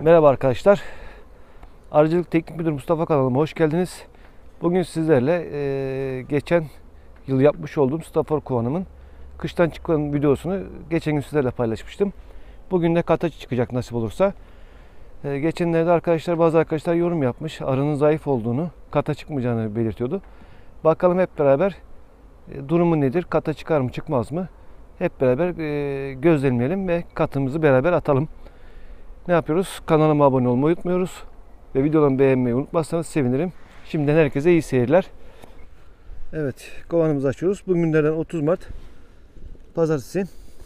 Merhaba arkadaşlar. Arıcılık Teknik Müdürü Mustafa kanalıma hoş geldiniz. Bugün sizlerle geçen yıl yapmış olduğum stafor kovanımın kıştan çıkan videosunu geçen gün sizlerle paylaşmıştım. Bugün de kata çıkacak nasip olursa. Geçenlerde bazı arkadaşlar yorum yapmış. Arının zayıf olduğunu, kata çıkmayacağını belirtiyordu. Bakalım hep beraber durumu nedir? Kata çıkar mı çıkmaz mı? Hep beraber gözlemleyelim ve katımızı beraber atalım. Ne yapıyoruz? Kanalıma abone olmayı unutmuyoruz. Ve videolarımı beğenmeyi unutmazsanız sevinirim. Şimdiden herkese iyi seyirler. Evet, kovanımızı açıyoruz. Bugün günlerden 30 Mart Pazartesi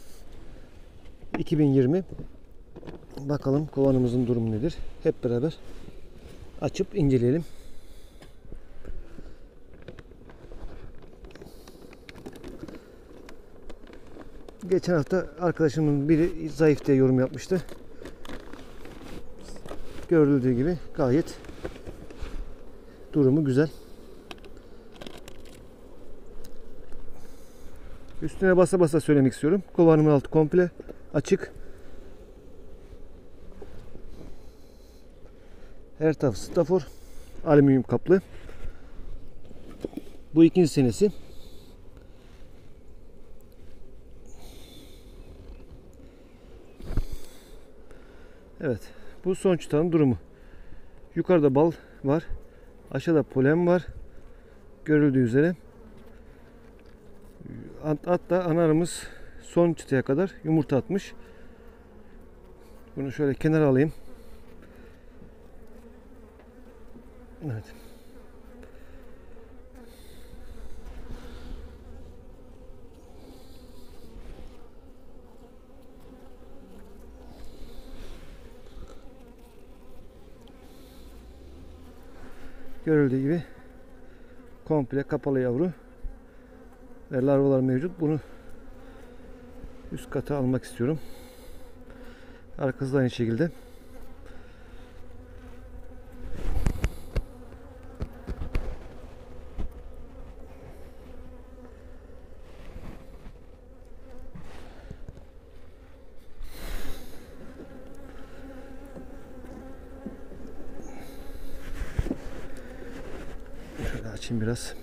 2020. Bakalım kovanımızın durumu nedir? Hep beraber açıp inceleyelim. Geçen hafta arkadaşımın biri zayıf diye yorum yapmıştı. Görüldüğü gibi gayet durumu güzel. Üstüne basa basa söylemek istiyorum. Kovanımın altı komple açık. Her tarafı stafor, alüminyum kaplı. Bu ikinci senesi. Evet. Bu son çıtanın durumu. Yukarıda bal var. Aşağıda polen var. Görüldüğü üzere. Hatta ana arımız son çıtaya kadar yumurta atmış. Bunu şöyle kenara alayım. Evet. Görüldüğü gibi komple kapalı yavru ve larvalar mevcut. Bunu üst kata almak istiyorum. Arkası da aynı şekilde. Şöyle açayım biraz.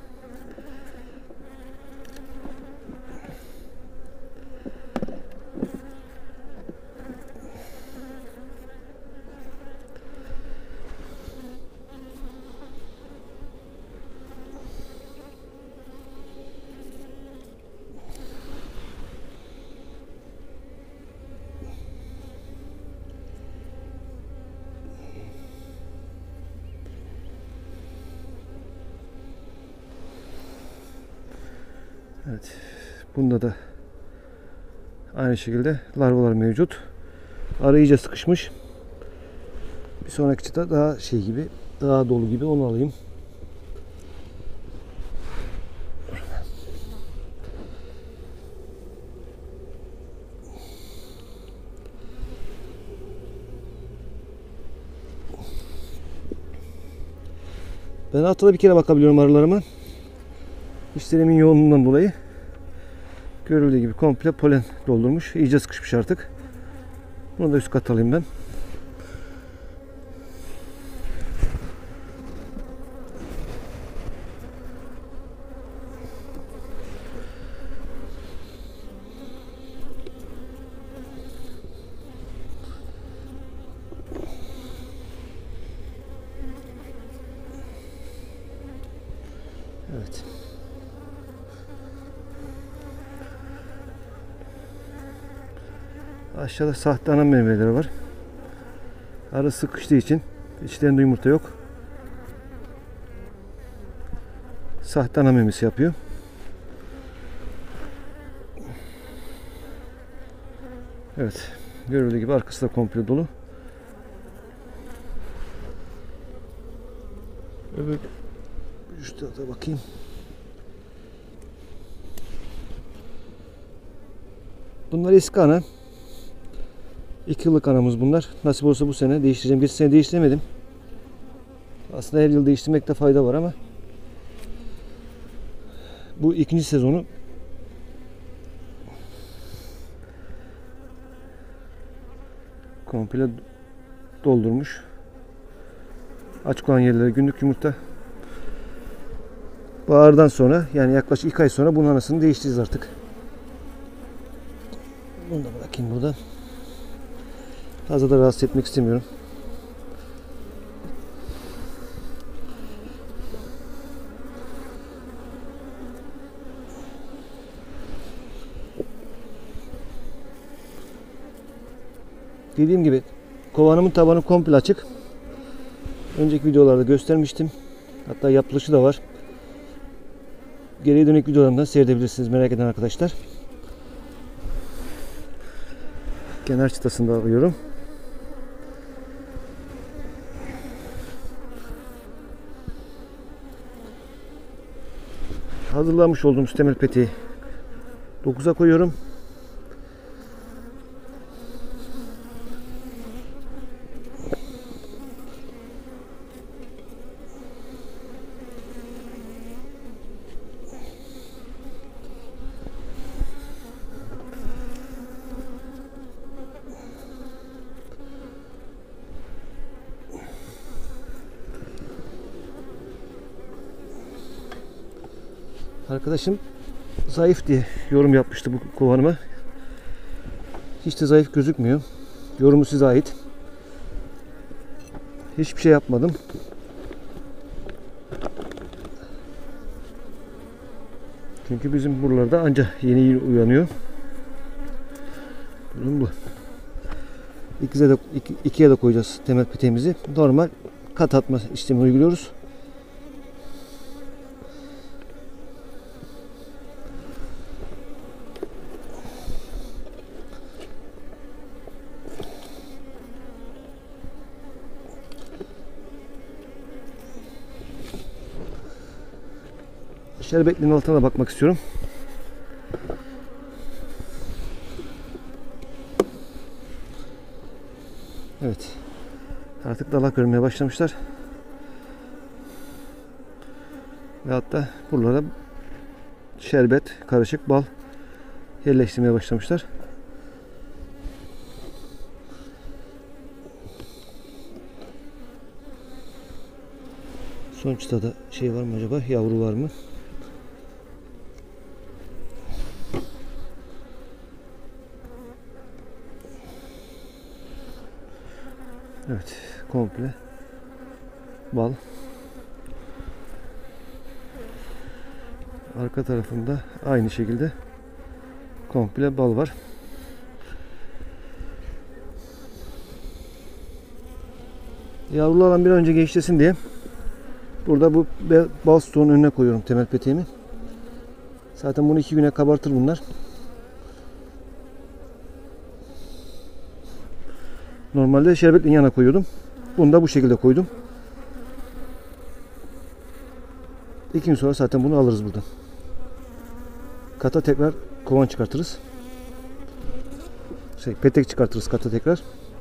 Evet. Bunda da aynı şekilde larvalar mevcut. Arı iyice sıkışmış. Bir sonraki çıta daha daha dolu gibi, onu alayım. Ben haftada bir kere bakabiliyorum arılarıma. İşlerimin yoğunluğundan dolayı. Görüldüğü gibi komple polen doldurmuş. İyice sıkışmış artık. Bunu da üst kat alayım ben. Evet. Aşağıda sahte ana meyveleri var. Arı sıkıştığı için içlerinde yumurta yok. Sahte ana memesi yapıyor. Evet. Görüldüğü gibi arkası da komple dolu. Öbür şu tarafa bakayım. Bunlar eski ana. 2 yıllık anamız bunlar. Nasip olsa bu sene değiştireceğim. Geçen sene değiştiremedim. Aslında her yıl değiştirmekte fayda var ama bu ikinci sezonu. Komple doldurmuş. Açık olan yerlere günlük yumurta. Bahardan sonra, yani yaklaşık 2 ay sonra bunun anasını değiştireceğiz artık. Bunu da bırakayım burada. Fazla da rahatsız etmek istemiyorum. Dediğim gibi kovanımın tabanı komple açık. Önceki videolarda göstermiştim. Hatta yapılışı da var. Geriye dönük videolarımdan seyredebilirsiniz merak eden arkadaşlar. Kenar çıtasını da alıyorum. Hazırlamış olduğum temel peteği 9'a koyuyorum. Arkadaşım zayıf diye yorum yapmıştı bu kovanıma. Hiç de zayıf gözükmüyor. Yorumu size ait. Hiçbir şey yapmadım. Çünkü bizim buralarda anca yeni uyanıyor. Durum bu. İkiye de koyacağız temel peteğimizi. Normal kat atma işlemi uyguluyoruz. Şerbetlinin altına da bakmak istiyorum. Evet. Artık dalak görmeye başlamışlar. Ve hatta buralara şerbet, karışık bal yerleştirmeye başlamışlar. Son çıtada şey var mı acaba? Yavru var mı? Evet, komple bal. Arka tarafında aynı şekilde komple bal var. Yavrular alan bir önce gençlesin diye burada bu bal stoğunun önüne koyuyorum temel peteğimi. Zaten bunu 2 güne kabartır bunlar. Normalde şerbetin yanına koyuyordum. Bunu da bu şekilde koydum. 2 gün sonra zaten bunu alırız buradan. Kata tekrar kovan çıkartırız. Petek çıkartırız kata tekrar.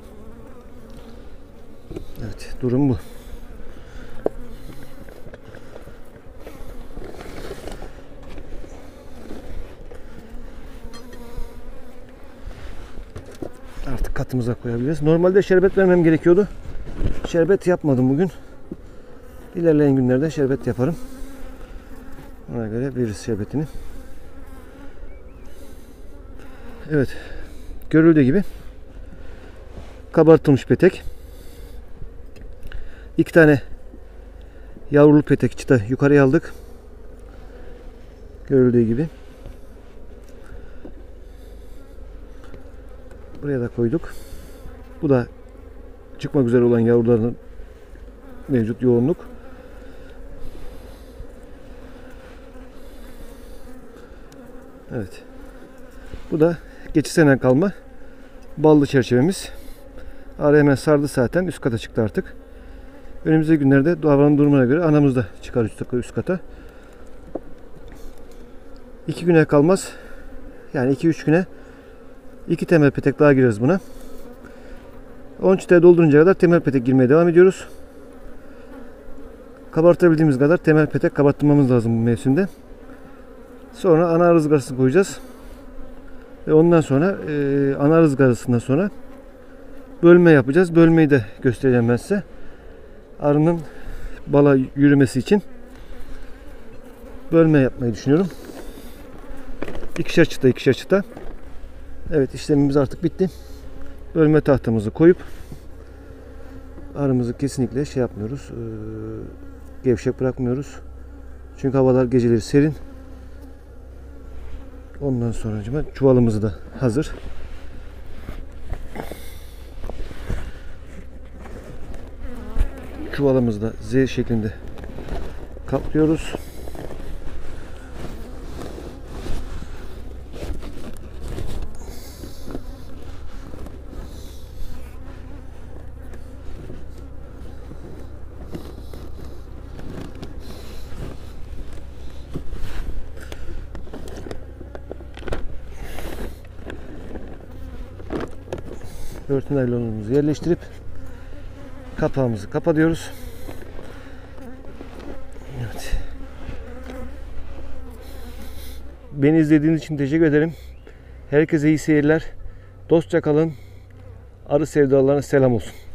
Evet, durum bu. Artık katımıza koyabiliriz. Normalde şerbet vermem gerekiyordu. Şerbet yapmadım bugün. İlerleyen günlerde şerbet yaparım. Ona göre veririz şerbetini. Evet. Görüldüğü gibi kabartılmış petek. 2 tane yavrulu petek çıta yukarıya aldık. Görüldüğü gibi. Buraya da koyduk. Bu da çıkmak üzere olan yavruların mevcut yoğunluk. Evet. Bu da geçen sene kalma ballı çerçevemiz. Araya hemen sardı zaten. Üst kata çıktı artık. Önümüzdeki günlerde havanın durumuna göre anamız da çıkar üst kata. 2 güne kalmaz. Yani 2-3 güne 2 temel petek daha gireriz buna. 10 çıtaya doldurunca kadar temel petek girmeye devam ediyoruz. Kabartabildiğimiz kadar temel petek kabartmamız lazım bu mevsimde. Sonra ana ızgarasını koyacağız. Ve ondan sonra ana ızgarasından sonra bölme yapacağız. Bölmeyi de göstereceğim ben size. Arının bala yürümesi için bölme yapmayı düşünüyorum. İkişer çıta ikişer çıta. Evet, işlemimiz artık bitti. Bölme tahtamızı koyup arımızı kesinlikle şey yapmıyoruz. Gevşek bırakmıyoruz. Çünkü havalar geceleri serin. Ondan sonra çuvalımız da hazır. Çuvalımızı da Z şeklinde kaplıyoruz. Örtü naylonumuzu yerleştirip kapağımızı kapatıyoruz. Evet. Beni izlediğiniz için teşekkür ederim. Herkese iyi seyirler. Dostça kalın. Arı sevdalarına selam olsun.